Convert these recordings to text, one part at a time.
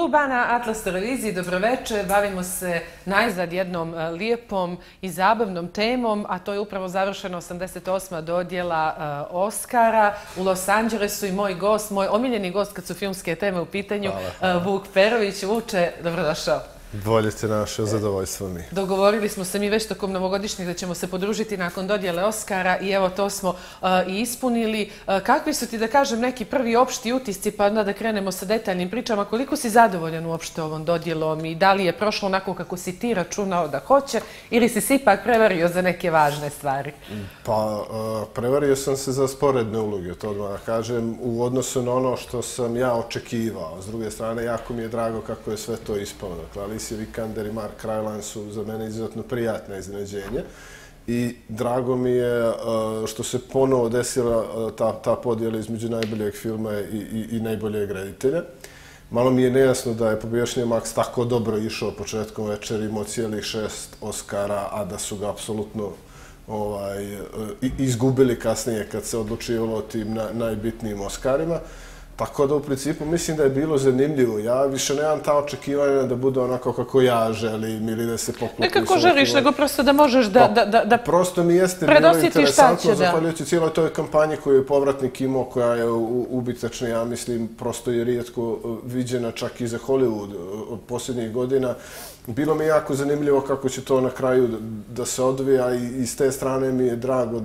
kluba na Atlas televiziji. Dobroveče. Bavimo se najzad jednom lijepom i zabavnom temom, a to je upravo završena 88. dodjela Oscara u Los Angelesu i moj gost, moj omiljeni gost kad su filmske teme u pitanju, Vuk Perović. Vuče, dobrodošao. Bolje ste našao, zadovoljstvo mi. Dogovorili smo se mi već tokom novogodišnjeg da ćemo se podružiti nakon dodjele Oscara i evo to smo i ispunili. Kakvi su ti, da kažem, neki prvi opšti utisci, pa onda da krenemo sa detaljnim pričama. Koliko si zadovoljan uopšte ovom dodjelom i da li je prošlo onako kako si ti računao da hoće ili si se ipak prevario za neke važne stvari? Pa, prevario sam se za sporedne uloge, to odmah kažem, u odnosu na ono što sam ja očekivao. S druge strane, jako mi je drago kako je sve to ispalo. Dakle, Alicia Vikander i Mark Rylance su za mene izuzetno prijatna iznenađenja i drago mi je što se ponovo desila ta podjela između najboljeg filma i najboljeg reditelja. Malo mi je nejasno da je Pobješnje Max tako dobro išao početkom večeri, imao cijelih 6 Oscara, a da su ga apsolutno izgubili kasnije kad se odlučivalo o tim najbitnijim Oscarima. Tako da u principu mislim da je bilo zanimljivo. Ja više nemam ta očekivanja da bude onako kako ja želim ili da se poklopi. Ne kako želiš, nego prosto da možeš da prosto mi jeste bilo interesantno, zahvaljujući cijeloj toj kampanji koju je Povratnik imao, koja je ubitačna, ja mislim, prosto je rijetko viđena čak i za Hollywood od posljednjih godina. Bilo mi je jako zanimljivo kako će to na kraju da se odvija i s te strane mi je drago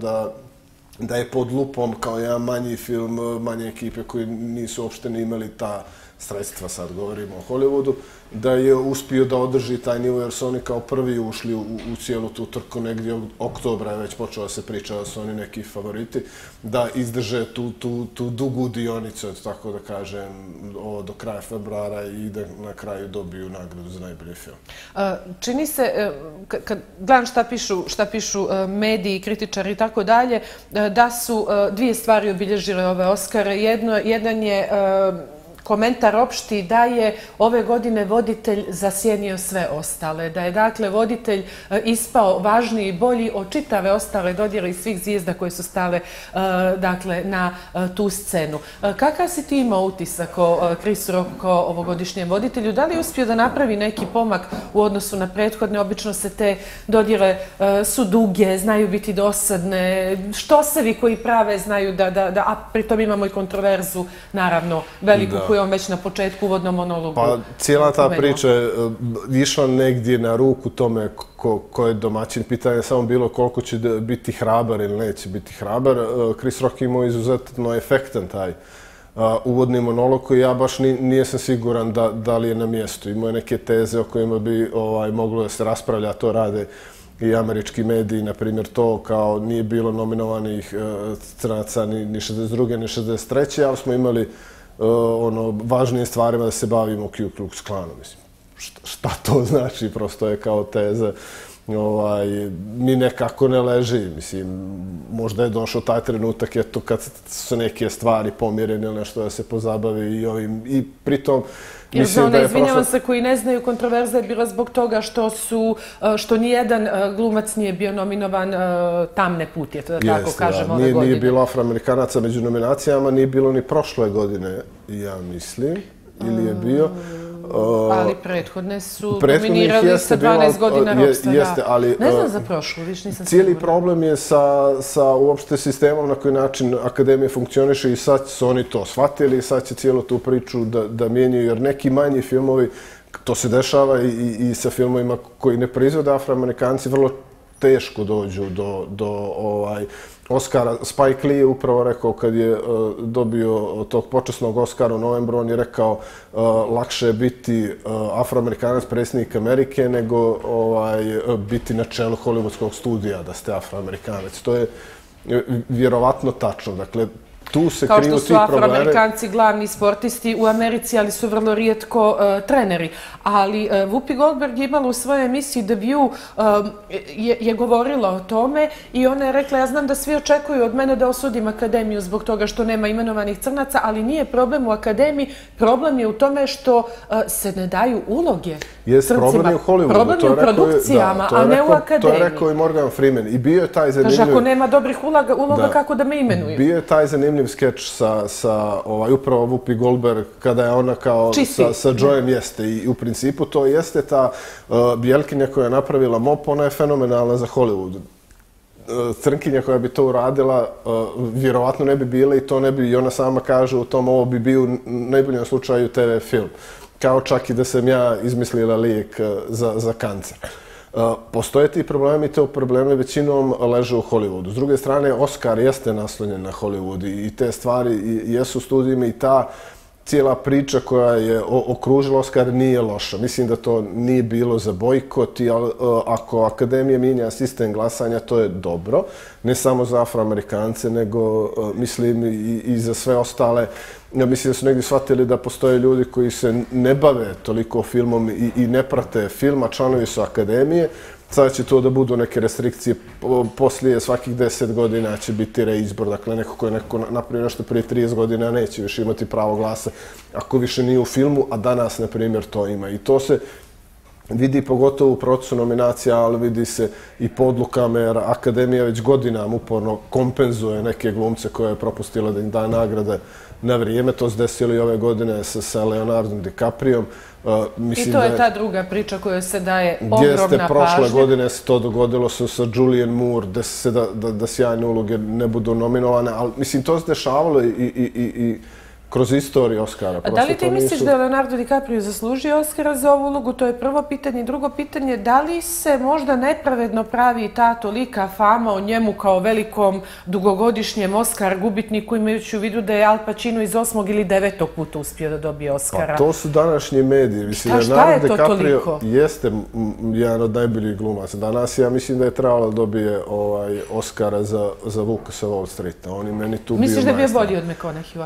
da je pod lupom kao jedan manji film, manje ekipe koji nisu uopšte ni imali ta sredstva, sad govorimo o Hollywoodu, da je uspio da održi taj nivo jer su oni kao prvi ušli u cijelu tu trku, negdje od oktobra je već počela se priča da su oni neki favoriti, da izdrže tu dugu dionicu, tako da kažem, do kraja februara i da na kraju dobiju nagradu za najbolji film. Čini se, kad gledam šta pišu mediji, kritičari i tako dalje, da su dvije stvari obilježile ove Oscare. Jedan je komentar opšti da je ove godine voditelj zasjenio sve ostale, da je dakle voditelj ispao važniji i bolji od čitave ostale dodjele i svih zvijezda koje su stale dakle na tu scenu. Kakav si ti imao utisak o Chris Rocku kao ovogodišnjem voditelju? Da li je uspio da napravi neki pomak u odnosu na prethodne? Obično se te dodjele su duge, znaju biti dosadne, štosevi koji prave znaju a pritom imamo i kontroverzu, naravno, veliku koju on već na početku uvodnom monologu. Pa cijela ta priča je išla negdje na ruku tome ko je domaćin. Pitanje je samo bilo koliko će biti hrabar ili neće biti hrabar. Chris Rock imao izuzetno efektan taj uvodni monolog koji ja baš nisam siguran da li je na mjestu. Imao je neke teze o kojima bi moglo da se raspravlja, to rade i američki mediji, na primjer to kao nije bilo nominovanih crnaca ni 62. ni 63. ali smo imali važnijim stvarima da se bavimo Ku Klux Klanom. Mislim, šta to znači? Prosto je kao teza. Mi nekako ne leži. Mislim, možda je došao taj trenutak eto kad su neke stvari pomjerene ili nešto da se pozabavi i ovim. I pritom jer za one, izvinjavam se, koji ne znaju, kontroverza je bila zbog toga što nijedan glumac nije bio nominovan Tamne put, je to da tako kažem ove godine. Nije bilo Afroamerikanaca među nominacijama, nije bilo ni prošle godine, ja mislim, ili je bio. Ali prethodne su dominirali sa 12 godina Rockstara. Ne znam za prošlu, viš nisam sigurna. Cijeli problem je sa uopšte sistemom na koji način Akademija funkcioniše i sad su oni to shvatili i sad će cijelu tu priču da mijenjaju, jer neki manji filmovi, to se dešava i sa filmovima koji ne proizvode Afroamerikanci, vrlo teško dođu do Oscara. Spike Lee je upravo rekao kad je dobio tog počasnog Oscara u novembru, on je rekao lakše je biti Afroamerikanac, predsjednik Amerike, nego biti na čelu hollywoodskog studija da ste Afroamerikanac. To je vjerovatno tačno. Dakle, tu se kriju ti problemi. Kao što su Afroamerikanci glavni sportisti u Americi, ali su vrlo rijetko treneri. Ali Whoopi Goldberg je imala u svojoj emisiji The View, je govorila o tome i ona je rekla, ja znam da svi očekuju od mene da osudim Akademiju zbog toga što nema imenovanih crnaca, ali nije problem u Akademiji, problem je u tome što se ne daju uloge crncima. Problem je u Hollywoodu. Problem je u produkcijama, a ne u Akademiji. To je rekao i Morgan Freeman. I bio je taj zanimljiv... Kaže, ako nema dobrih uloga, kako da me imenuju? Bio je taj zanimljiv zanimljiv skeč sa upravo Whoopi Goldberg kada je ona kao sa Joeem jeste i u principu to jeste ta Bjelkinja koja je napravila MOP, ona je fenomenalna za Hollywood. Crnkinja koja bi to uradila vjerovatno ne bi bila i to ne bi, i ona sama kaže u tom, ovo bi bio u najboljem slučaju TV film. Kao čak i da sam ja izmislila lijek za kancer. Postoje ti problemi, te problemi većinom leže u Hollywoodu. S druge strane, Oscar jeste naslonjen na Hollywood i te stvari jesu u studijima i ta cijela priča koja je okružila Oscar nije loša. Mislim da to nije bilo za bojkot i ako Akademija mijenja sistem glasanja, to je dobro. Ne samo za Afroamerikance, nego mislim i za sve ostale. Ja mislim da su negdje shvatili da postoje ljudi koji se ne bave toliko filmom i ne prate film, a članovi su Akademije. Sada će to da budu neke restrikcije, poslije svakih 10 godina će biti reizbor, dakle neko ko je napravio nešto prije 30 godina neće više imati pravo glasa ako više nije u filmu, a danas, na primjer, to ima. I to se vidi pogotovo u procesu nominacija, ali vidi se i po odlukama, jer Akademija već godinama uporno kompenzuje neke glumce koje je propustila da im da nagrade na vrijeme. To se desilo i ove godine sa Leonardom DiCapriom. I to je ta druga priča koja se daje ogromna pažnja. Prošle godine se to dogodilo sa Julianne Moore, da sjajne uloge ne budu nominovane, ali mislim to se dešavalo i kroz istoriju Oscara. A da li ti misliš da je Leonardo DiCaprio zaslužio Oscara za ovu ulogu? To je prvo pitanje. I drugo pitanje, da li se možda nepravedno pravi ta tolika fama o njemu kao velikom dugogodišnjem Oscar gubitniku, imajući u vidu da je Al Pacino iz 8. ili 9. puta uspio da dobije Oscara? Pa to su današnji mediji. Šta je to toliko? Jeste jedan od najboljih glumaca. Danas ja mislim da je trebalo da dobije Oscara za Vuka sa Wall Streeta. On je meni tu bio misliš da je bio majstor. bolji od McConaugheyva?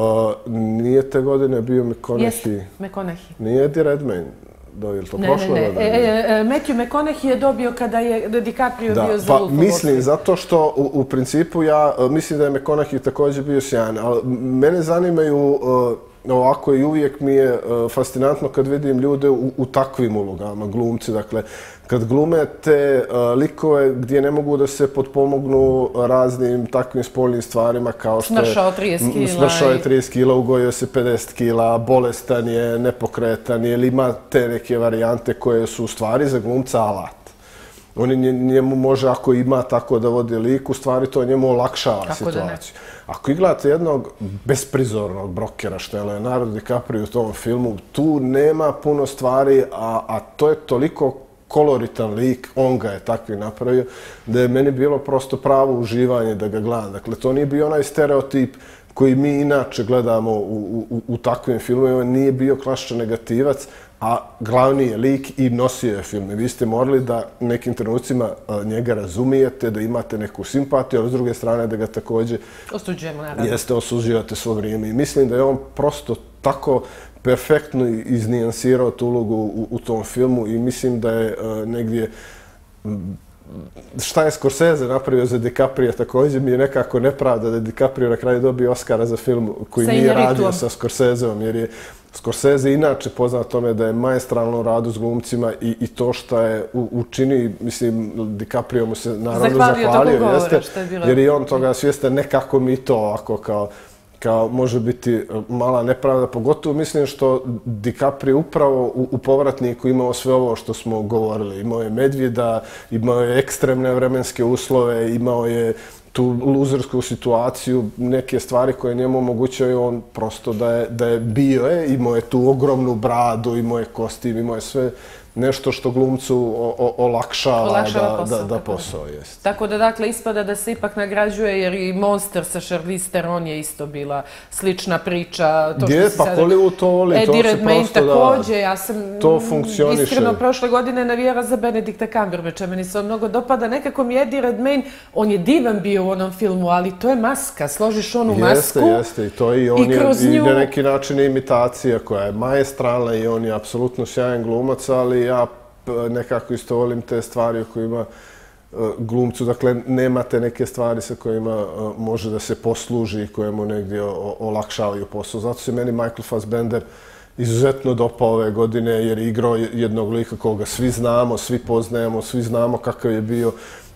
Nije te godine bio McConaughey. Jeste, McConaughey. Nije Eddie Redmayne dobio to prošle godine. Matthew McConaughey je dobio kada je DiCaprio bio za Wolf of Wall Street. Mislim, zato što u principu ja mislim da je McConaughey također bio sjajan, ali mene zanimaju ovako i uvijek mi je fascinantno kad vidim ljude u takvim ulogama, glumci, dakle, kad glume te likove gdje ne mogu da se potpomognu raznim takvim spoljnim stvarima kao što je... Smršao 30 kila. Smršao je 30 kila, ugojio se 50 kila, bolestan je, nepokretan je, ili ima te neke varijante koje su u stvari za glumca alat. On njemu može, ako ima tako da vodi lik, u stvari to njemu olakšava situaciju. Ako gledate jednog besprizornog brokera, što je Leonardo DiCaprio u tom filmu, tu nema puno stvari, a to je toliko koloritan lik, on ga je takvi napravio, da je meni bilo prosto pravo uživanje da ga gledam. Dakle, to nije bio onaj stereotip koji mi inače gledamo u takvim filmovima, nije bio klasičan negativac, a glavni je lik i nosio je film. I vi ste morali da nekim trenucima njega razumijete, da imate neku simpatiju, ali s druge strane da ga također osuđujemo, naravno. Jeste, osuđivate svo vrijeme. I mislim da je on prosto tako perfektno iznijansirao tu ulogu u tom filmu i mislim da je negdje šta je Scorsese napravio za DiCaprio također mi je nekako nepravda da je DiCaprio na kraju dobio Oscara za film koji nije radio sa Scorseseom, jer je Scorsese inače poznat tome da je maestralno radu s glumcima i to što je učini, mislim, DiCaprio mu se naravno zahvalio, jeste, jer je on toga svjestan, nekako mi to ovako kao može biti mala nepravda, pogotovo mislim što DiCaprio upravo u povratniku imao sve ovo što smo govorili. Imao je medvjeda, imao je ekstremne vremenske uslove, imao je tu luzersku situaciju, neke stvari koje njemu omogućaju on prosto da je bio je, imao je tu ogromnu bradu, imao je kostim, imao je sve nešto što glumcu olakšava da posao jest. Tako da, dakle, ispada da se ipak nagrađuje, jer i Monster sa Charlize Theron je isto bila slična priča. Gdje, pa Hollywood to voli, to se prosto da... Također, ja sam iskreno prošle godine navijala za Benedikta Cumberbatcha, meni se on mnogo dopada. Nekako mi Eddie Redmayne, on je divan bio u onom filmu, ali to je maska, složiš onu masku. Jeste, i to i on je na neki način imitacija koja je maestralna i on je apsolutno sjajan glumac, ali ja nekako isto volim te stvari u kojima glumcu, dakle, nemate neke stvari sa kojima može da se posluži i koje mu negdje olakšavaju posao. Zato se meni Michael Fassbender izuzetno dopao ove godine jer je igrao jednog lika koga svi znamo, svi poznajemo, svi znamo kakav je bio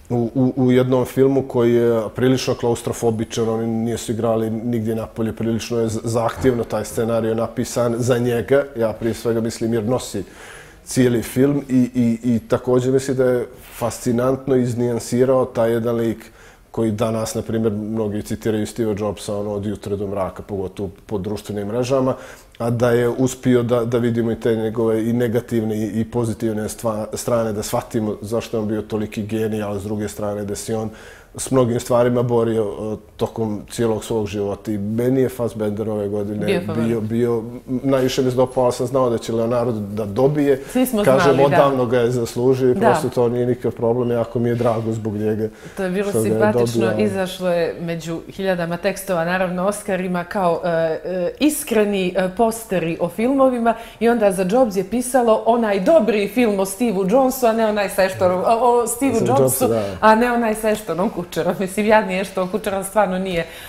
u jednom filmu koji je prilično klaustrofobičan, oni nisu igrali nigdje napolje, prilično je zahtjevno taj scenarij napisan za njega, ja prije svega mislim jer nosi cijeli film i također mislim da je fascinantno iznijansirao taj jedan lik koji danas, na primjer, mnogi citiraju Steve Jobsa od jutra do mraka, pogotovo po društvenim mrežama, a da je uspio da vidimo i te njegove i negativne i pozitivne strane, da shvatimo zašto je on bio toliki genij, ali s druge strane da se on s mnogim stvarima borio tokom cijelog svog života. I meni je Fassbender ove godine bio najviše mi se dopao, ali sam znao da će Leonardo da dobije. Svi smo Kažem, znali, odavno ga je zaslužio i prosto to nije nikakav problem, jako mi je drago zbog njega. To je bilo simpatično, izašlo je među hiljadama tekstova, naravno Oscarima, kao iskreni posteri o filmovima i onda za Jobs je pisalo onaj dobri film o Steveu Jonesu, a ne onaj sa Eštonom, o Steveu Jobsu, a ne onaj sa Eštonom Kučerom. Mislim, jadni Ešton Kučer stvarno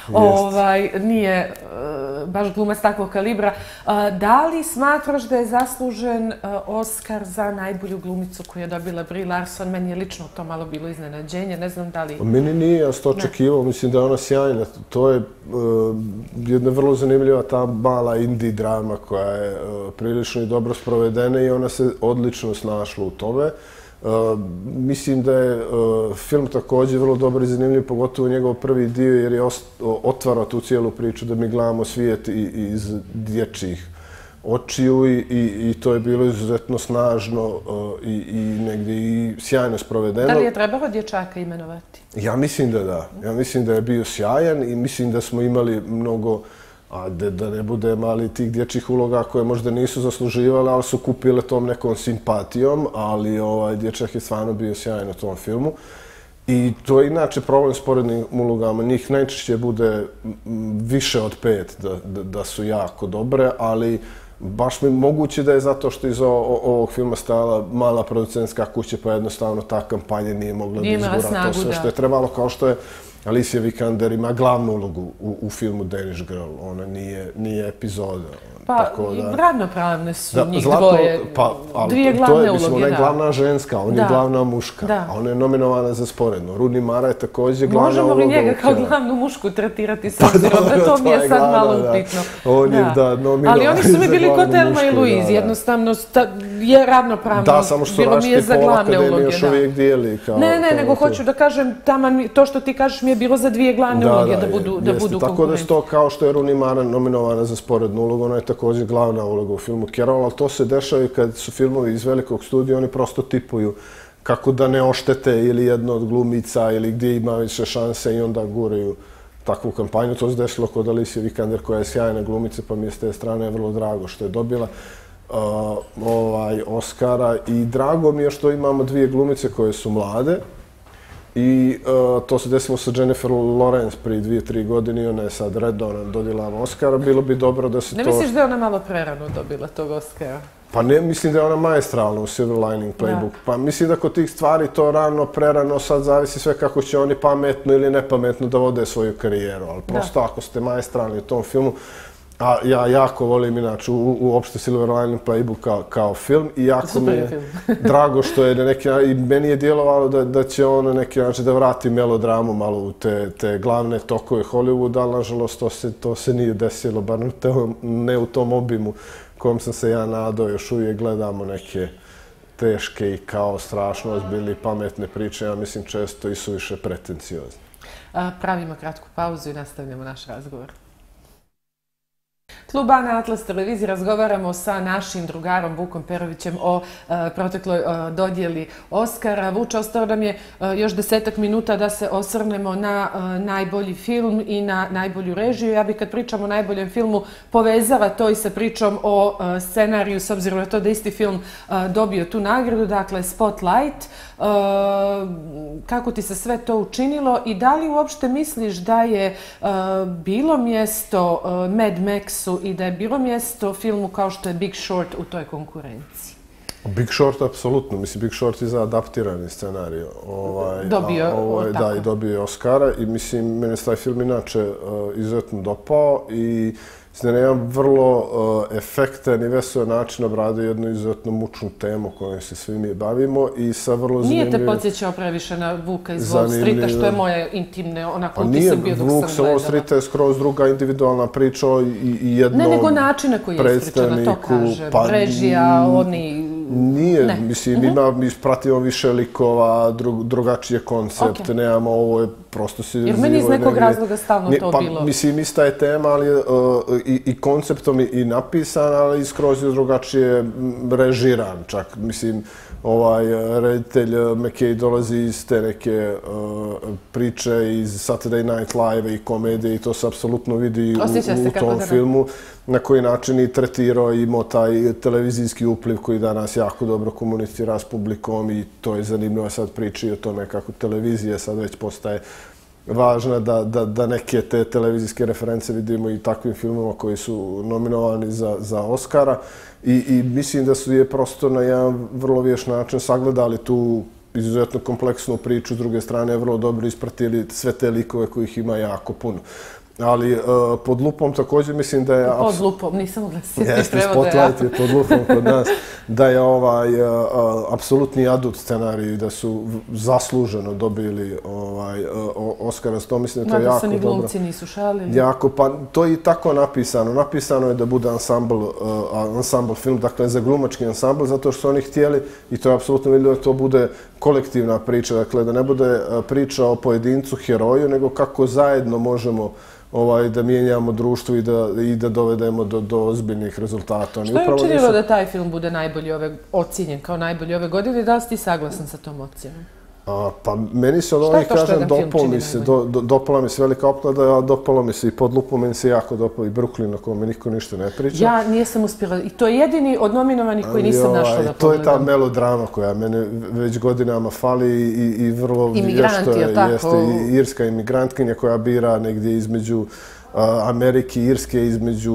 nije baš glumac takvog kalibra. Da li smatraš da je zaslužen Oscar za najbolju glumicu koju je dobila Brie Larson? Meni je lično to malo bilo iznenađenje, ne znam da li... Meni nije, ja sam to očekivao, mislim da je ona sjajna. To je jedna vrlo zanimljiva ta mala indie drama koja je prilično i dobro sprovedena i ona se odlično snašla u tome. Mislim da je film također vrlo dobar i zanimljiv, pogotovo njegov prvi dio jer je otvarao tu cijelu priču da mi gledamo svijet iz dječjih očiju i to je bilo izuzetno snažno i negdje i sjajno sprovedeno. Da li je trebalo dječaka imenovati? Ja mislim da da. Ja mislim da je bio sjajan i mislim da smo imali mnogo, da ne bude mali tih dječjih uloga koje možda nisu zasluživale, ali su kupile tom nekom simpatijom, ali dječak je stvarno bio sjajan u tom filmu. I to je inače problem s porednim ulogama. Njih najčešće bude više od 5 da su jako dobre, ali baš mi moguće da je zato što iz ovog filma stajala mala producentska kuća, pa jednostavno ta kampanja nije mogla da izgura to sve što je trebalo, kao što je Alicia Vikander ima glavnu ulogu u filmu Danish Girl, ona nije epizoda. Pa, ravnopravne su njih dvoje, dvije glavne uloge. Ona je glavna ženska, on je glavna muška, a ona je nominovana za sporedno. Rooney Mara je također glavna uloga. Možemo li njega kao glavnu mušku tretirati s obzirom da to mi je sad malo upitno. Ali oni su mi bili kod Thelma i Louise, jednostavno je ravnopravno. Da, samo što različiti Pola Akademije još uvijek dijeli. Ne, nego hoću da kažem, to što ti kažeš mi je bilo za dvije glavne uloge da budu konkurenti. Tako da je to kao što je Rooney Mara nominovana za sporednu ulogu, ona je također glavna uloga u filmu Carol, ali to se dešava i kad su filmovi iz velikog studija, oni prosto tipuju kako da ne oštete ili jedno od glumica ili gdje ima više šanse i onda guraju takvu kampanju. To se desilo kod Alicia Vikander koja je sjajna glumica, pa mi je s te strane vrlo drago što je dobila Oscara i drago mi je što imamo dvije glumice koje su mlade. I to se desilo sa Jennifer Lawrence prije 2-3 godine i ona je sad redovno dodijela Oscara. Bilo bi dobro da se to... Ne misliš da je ona malo prerano dobila tog Oscara? Pa ne, mislim da je ona maestralna u Silver Lining Playbook. Pa mislim da kod tih stvari to rano, prerano, sad zavisi sve kako će oni pametno ili nepametno da vode svoju karijeru. Ali prosto ako ste maestralni u tom filmu, a ja jako volim inače uopšte Silver Lining Playbook kao film i jako mi je drago što je na neki način, i meni je djelovalo da će on na neki način da vrati melodramu malo u te glavne tokove Hollywooda, ali nažalost to se nije desilo, bar ne u tom obimu kojom sam se ja nadao. Još uvijek gledamo neke teške i kao strašno ozbiljne i pametne priče, ja mislim često i su više pretenciozne. Pravimo kratku pauzu i nastavljamo naš razgovor. Klub A na Atlas televiziji razgovaramo sa našim drugarom Vukom Perovićem o protekloj dodjeli Oscara. Vuče, ostalo nam je još 10 minuta da se osvrnemo na najbolji film i na najbolju režiju. Ja bih kad pričam o najboljem filmu povezala to i sa pričom o scenariju, s obzirom na to da isti film dobio tu nagradu, dakle Spotlight. Kako ti se sve to učinilo i da li uopšte misliš da je bilo mjesto Mad Maxu i da je bilo mjesto filmu kao što je Big Short u toj konkurenciji? Big Short, apsolutno. Mislim, Big Short je za adaptirani scenarij. Da, i dobio je Oscara i mislim, mene se taj film inače izuzetno dopao i na jedan vrlo efektan i vesel način obradio jednu izuzetno mučnu temu kojom se svi mi bavimo i sa vrlo zanimljivim... Nije te podsjećao previše na Vuka iz Wall Streeta, što je moje intimne, onako utisak bio dok sam gledala. Vuk sa Wall Streeta je skroz druga individualna priča i jednom ne, nego način na koji je ispričana, to kaže. Režija, oni... Nije, mislim, pratimo više likova, drugačiji je koncept, nemamo ovo je prosto se... Jer meni iz nekog razloga stalno to bilo. Mislim, ista je tema, ali i konceptom i napisan, ali skroz je drugačije režiran čak. Mislim, reditelj McKay dolazi iz te neke priče iz Saturday Night Live i komedije i to se apsolutno vidi u tom filmu. Na koji način i tretirao i imao taj televizijski upliv koji danas jako dobro komunicira s publikom i to je zanimljivo sad priči o tome kako televizija sad već postaje važna da neke te televizijske reference vidimo i takvim filmama koji su nominovani za Oscara i mislim da su je prosto na jedan vrlo vješ način sagledali tu izuzetno kompleksnu priču, s druge strane vrlo dobro ispratili sve te likove kojih ima jako puno. Ali Pod lupom također mislim da je... Pod lupom, nisam mogla sjetiti Spotlight je Pod lupom kod nas, da je apsolutni adult scenarij, da su zasluženo dobili Oscara. To mislim da je to jako dobro. Mada se ni glumci nisu šalili. Jako, pa to je i tako napisano. Napisano je da bude ansambl film, dakle za glumački ansambl, zato što su oni htjeli, i to je apsolutno vidjelo da to bude kolektivna priča, dakle da ne bude priča o pojedincu, heroju, nego kako zajedno možemo da mijenjamo društvo i da dovedemo do ozbiljnih rezultata. Što je učinilo da taj film bude ocijenjen kao najbolji ove godine? Da li si ti saglasan sa tom ocjenom? Pa meni se od ovih, kažem, dopala mi se Velika opklada, a dopalo mi se i Pod lupom, meni se jako dopao i Brooklyn, o kome niko ništa ne priča. Ja nisam uspjela, i to je jedini od nominovanih koji nisam našla da pogledam. To je ta melodrama koja mene već godinama fali i vrlo vješto je irska imigrantkinja koja bira negdje između Amerike i Irske, između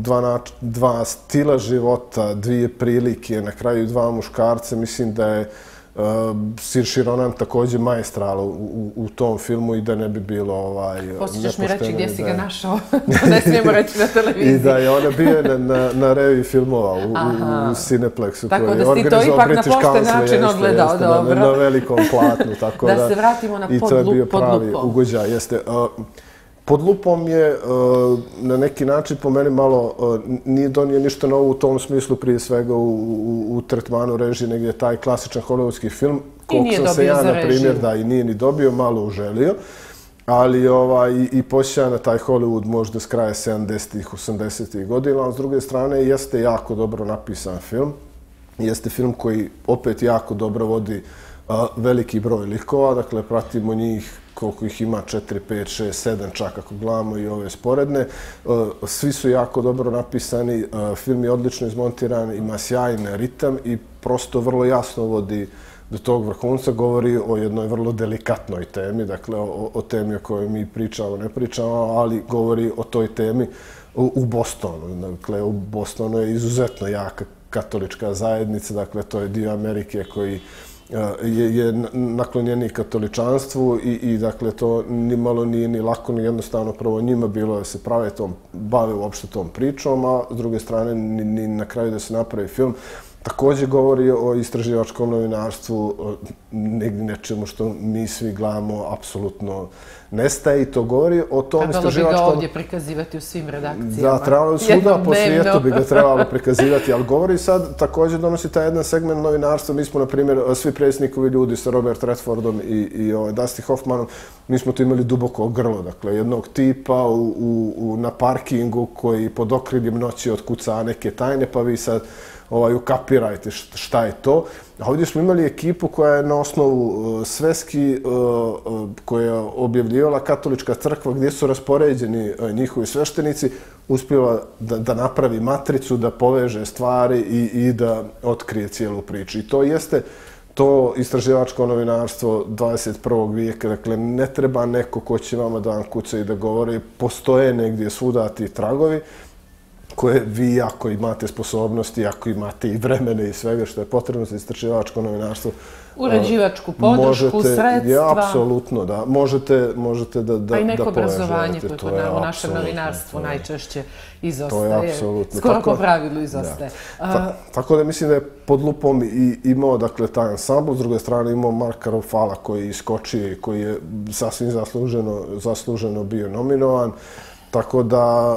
dva stila života, dvije prilike, na kraju dva muškarca. Mislim da je Saoirse Ronan također maestrala u tom filmu i da ne bi bilo Poslije mi reći gdje si ga našao, ne smijemo reći na televiziji. I da je ona bio na reviji filmova u Cineplexu. Tako da si to ipak na pošten način odgledao, dobro. Na velikom platnu. Da se vratimo na Pod lupom. I to je bio pravi ugođaj, jeste. Pod lupom je na neki način po meni malo nije donio ništa novo u tom smislu, prije svega u tretmanu režije, negdje je taj klasičan hollywoodski film, koliko sam se ja, na primjer, da i nije ni dobio, malo uželio, ali i posjeća na taj Hollywood možda s kraja 70-ih, 80-ih godina, ali s druge strane jeste jako dobro napisan film. Jeste film koji opet jako dobro vodi veliki broj likova, dakle pratimo njih koliko ih ima, 4, 5, 6, 7 čak ako gledamo i ove sporedne. Svi su jako dobro napisani, film je odlično izmontiran, ima sjajan ritam i prosto vrlo jasno vodi do tog vrhunca, govori o jednoj vrlo delikatnoj temi, dakle o temi o kojoj mi pričamo, ne pričamo, ali govori o toj temi u Bostonu. Dakle, u Bostonu je izuzetno jaka katolička zajednica, dakle to je dio Amerike koji je naklonjeni katoličanstvu i dakle to nimalo nije ni lako ni jednostavno prvo njima bilo da se bave uopšte tom pričom, a s druge strane ni na kraju da se napravi film. Također govori o istraživačkom novinarstvu, nečemu što mi svi gledamo, apsolutno nestaje i to govori o tom istraživačkom... Trebalo bi ga ovdje prikazivati u svim redakcijama. Da, trebalo svuda po svijetu bi ga trebalo prikazivati, ali govori sad, također donosi taj jedan segment novinarstva. Mi smo, na primjer, svi predsjednikovi ljudi sa Robert Redfordom i Dustin Hoffmanom, mi smo tu imali duboko grlo, dakle, jednog tipa na parkingu koji pod okriljem noći otkuca neke tajne, pa vi sad ukapirajte šta je to. A ovdje smo imali ekipu koja je na osnovu sveski koja je objavljivala katolička crkva gdje su raspoređeni njihovi sveštenici, uspjela da napravi matricu, da poveže stvari i da otkrije cijelu priču. I to jeste to istraživačko novinarstvo 21. vijeka. Dakle, ne treba neko ko će vama da vam kuca i da govori. Postoje negdje svuda ti tragovi. koje vi, ako imate sposobnosti, ako imate i vremene i svega što je potrebno za istraživačko novinarstvo, uređivačku podršku, sredstva. Apsolutno, da. Možete da pa i neko obrazovanje koje u našem apsolutno, novinarstvu najčešće izostaje. To je apsolutno. Skoro po pravilu izostaje. Tako da mislim da je pod lupom imao, dakle, taj ansambl, s druge strane imao Marka Ruffala koji je iskočio i koji je sasvim zasluženo bio nominovan. Tako da,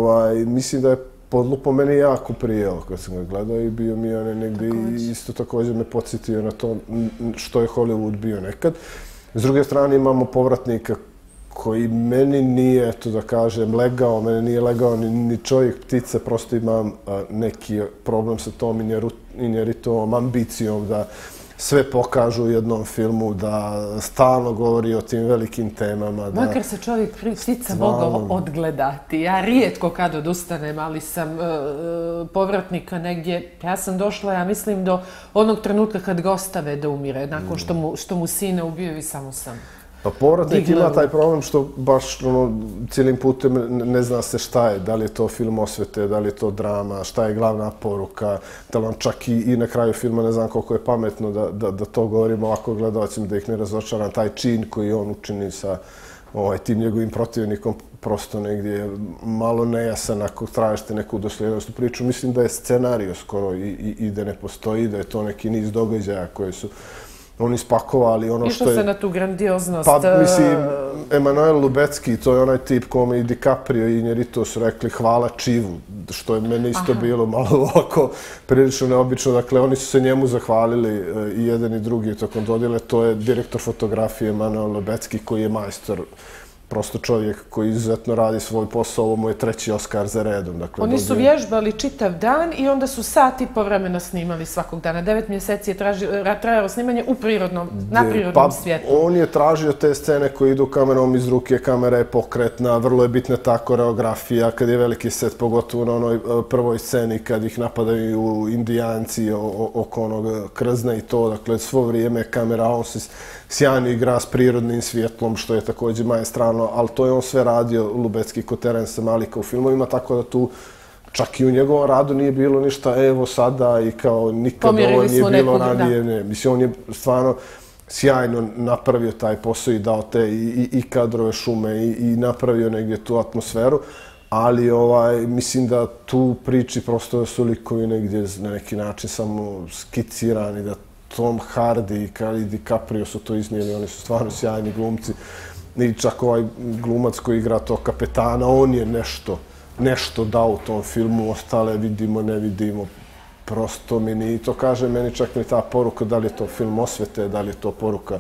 mislim da je pod lupom meni jako prijelo kad sam ga gledao i bio mi on negdje isto također me podsjetio na to što je Hollywood bio nekad. S druge strane imamo povratnika koji meni nije, eto da kažem, legao, meni nije legao ni čovjek ptica, prosto imam neki problem sa tom injeritovom ambicijom da sve pokažu u jednom filmu, da stalno govori o tim velikim temama. Makar se čovjek ptica mogao odgledati. Ja rijetko kad odustanem, ali sam povratnika negdje, ja sam došla, ja mislim, do onog trenutka kad ga ostave da umire, nakon što mu sine ubio i samo sam. Pa povratnik ima taj problem što baš cijelim putem ne zna se šta je, da li je to film osvete, da li je to drama, šta je glavna poruka, da li on čak i na kraju filma ne znam koliko je pametno da to govorimo ovako gledalcima, da ih ne razočaram, taj čin koji on učini sa tim njegovim protivnikom prosto negdje malo nejasan ako tražite neku dosljednost u priču. Mislim da je scenario skoro i da ne postoji, da je to neki niz događaja koje su oni spakovali ono što je... Išlo se na tu grandioznost. Pa, mislim, Emanuel Lubecki, to je onaj tip kome i DiCaprio i Inarritu su rekli hvala Čivu, što je meni isto bilo malo ovako prilično neobično. Dakle, oni su se njemu zahvalili i jedan i drugi tokom dodjele. To je direktor fotografije Emanuel Lubecki koji je majstor, prosto čovjek koji izuzetno radi svoj posao, ovo mu je 3. Oskar za redom. Dakle, oni su vježbali čitav dan i onda su sat i po vremena snimali svakog dana. 9 mjeseci je trajalo snimanje na prirodnom svijetu. On je tražio te scene koje idu kamerom iz ruke, kamera je pokretna, vrlo je bitna ta koreografija, kad je veliki set, pogotovo na onoj prvoj sceni, kad ih napadaju indijanci oko onog krzna i to. Dakle, svo vrijeme kamera, on se sjajno igra s prirodnim svjetlom, što je također maestralno, ali to je on sve radio Lubecki kod Terensa Malika u filmovima, tako da tu čak i u njegovom radu nije bilo ništa evo sada i kao nikad ovo nije bilo ranije. Mislim, on je stvarno sjajno napravio taj posao i dao te i kadrove šume i napravio negdje tu atmosferu, ali mislim da tu priči prosto da su likovi negdje na neki način samo skicirani, da Tom Hardy i DiCaprio su to iznijeli, oni su stvarno sjajni glumci. I čak ovaj glumac koji igra to kapetana, on je nešto dao u tom filmu, ostale vidimo, ne vidimo. Prosto mi ni to kaže, meni čak ni ta poruka, da li je to film osvete, da li je to poruka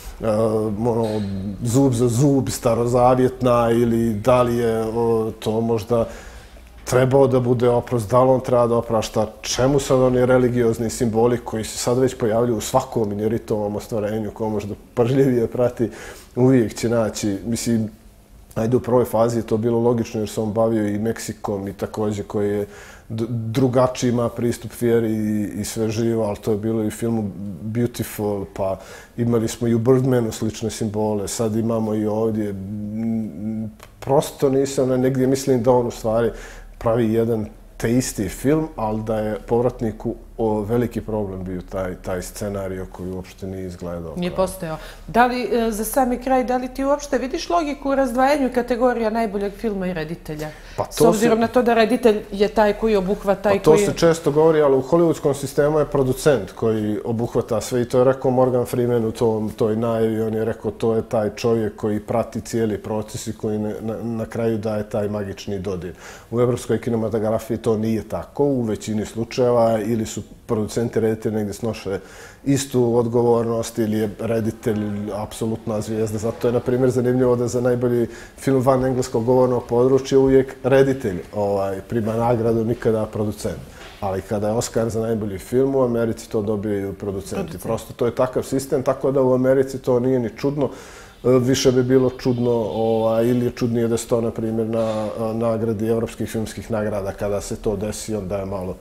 zub za zub, starozavjetna, ili da li je to možda trebao da bude oprost, da li on treba da oprašta, čemu sad oni religiozni simboli koji se sad već pojavljuju u svakom Inarritovom ostvarenju, ko možda pažljivije prati, uvijek će naći. Mislim, ajde u prvoj fazi je to bilo logično jer se on bavio i Meksikom i također koji je drugačiji, ima pristup vjeri i sve živo, ali to je bilo i u filmu Beautiful, pa imali smo i u Birdmanu slične simbole, sad imamo i ovdje. Prosto nisam negdje, mislim da on u stvari pravi jedan te isti film, ali da je povratniku veliki problem bio taj scenario koji uopšte nije izgledao. Nije postojao. Da li, za sami kraj, da li ti uopšte vidiš logiku u razdvajanju kategorija najboljeg filma i reditelja? S obzirom na to da reditelj je taj koji obuhvata i koji... To se često govori, ali u hollywoodskom sistemu je producent koji obuhvata sve i to je rekao Morgan Freeman u toj najavi. On je rekao to je taj čovjek koji prati cijeli proces i koji na kraju daje taj magični dodir. U evropskoj kinematografiji to nije tako u većini slučajeva, ili su producenti, reditelji negdje snoše istu odgovornost ili je reditelj apsolutna zvijezda. Zato je, na primjer, zanimljivo da za najbolji film van engleskog govornog područja uvijek reditelj prima nagradu, nikada producent. Ali kada je Oscar za najbolji film, u Americi to dobijaju producenti. Prosto to je takav sistem, tako da u Americi to nije ni čudno. Više bi bilo čudno ili je čudnije da se to, na primjer, na nagradi evropskih filmskih nagrada kada se to desi, onda je malo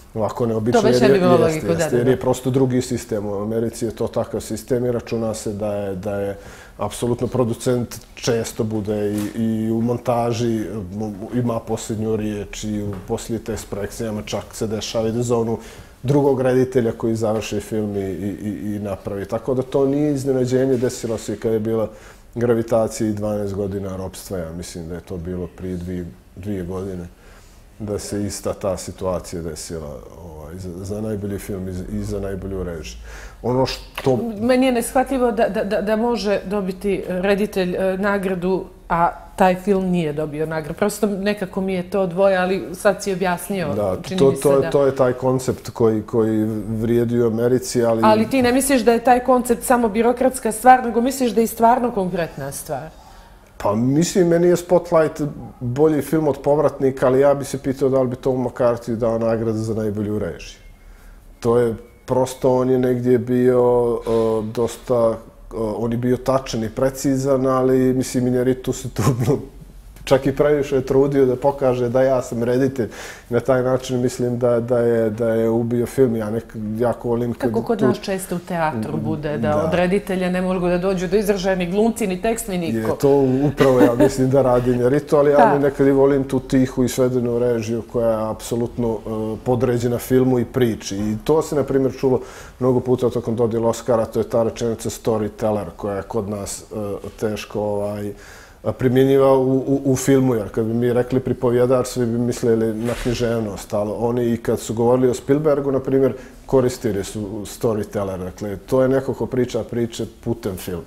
ovako neobično, To već ne bi bilo logiku, jer je prosto drugi sistem. U Americi je to takav sistem i računa se da je apsolutno producent često bude i u montaži, ima posljednju riječ i u poslije test projekcijama čak se dešava i da za onu drugog reditelja koji završi film i napravi. Tako da to nije iznenađenje, desilo se i kada je bila Gravitacija i 12 godina ropstva. Ja mislim da je to bilo prije 2 godine da se ista ta situacija desila za najbolji film i za najbolju režiju. Ono što... Meni je neshvatljivo da može dobiti reditelj nagradu, a taj film nije dobio nagradu. Prosto nekako mi je to dvoje, ali sad si objasnio. Da, to je taj koncept koji vrijedi u Americi, ali... Ali ti ne misliš da je taj koncept samo birokratska stvar, nego misliš da je stvarno konkretna stvar? Pa mislim, meni je Spotlight bolji film od Povratnika, ali ja bi se pitao da li bi Tom McCarthy dao nagradu za najbolju režiju. To je prosto, on je negdje bio dosta, on je bio tačan i precizan, ali mislim, Inarritu se tu čak i previše je trudio da pokaže da ja sam reditelj. Na taj način mislim da je ubio film. Ja jako volim... Kako kod nas često u teatru bude, da od reditelja ne mogu da dođu do izražaja ni glumci, ni tekst, ni niko. To upravo ja mislim da radi Inarritu, ali ja nekad i volim tu tihu i svedenu režiju koja je apsolutno podređena filmu i priči. I to se, na primjer, čulo mnogo puta tokom dodjela Oscara, to je ta rečenica storyteller koja je kod nas teško primjenjiva u filmu, jer kad bi mi rekli pripovjedar, svi bi mislili na književnost, ali oni i kad su govorili o Spielbergu, na primjer, koristili su storyteller, dakle, to je neko ko priča priče putem filma.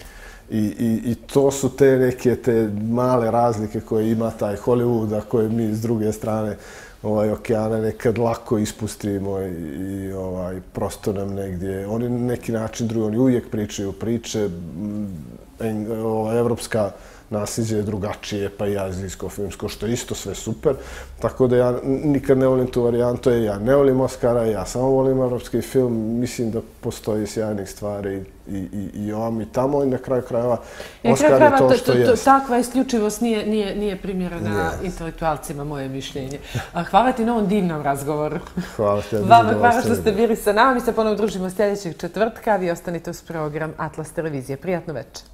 I to su te neke male razlike koje ima taj Hollywood, a koje mi s druge strane okeana nekad lako ispustimo i prosto nam negdje, oni na neki način drugi, oni uvijek pričaju priče, evropska nasljeđe je drugačije, pa i azijsko, filmsko, što je isto sve super. Tako da ja nikad ne volim tu varijantu, ja ne volim Oscara, ja samo volim evropski film. Mislim da postoji sjajnih stvari i ovam i tamo i na kraju krajeva Oscar je to što jest. Takva isključivost nije primjerena intelektualcima, moje mišljenje. Hvala ti na ovom divnom razgovoru. Hvala te. Hvala što ste bili sa nama. Mi se ponovno družimo sljedećeg četvrtka. Vi ostanite uz program Atlas televizije. Prijatno večer.